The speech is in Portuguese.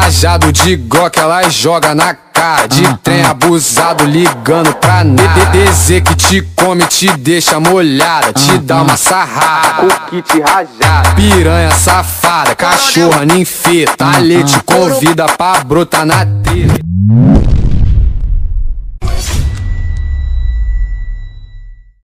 Trajado de Glock, elas joga na cara. De trem abusado, ligando pra nada. DDZ que te come, te deixa molhada. Te dá uma sarrada, o kit rajado. Piranha safada, cachorra ninfeta. Ale te convida pra brotar na trilha.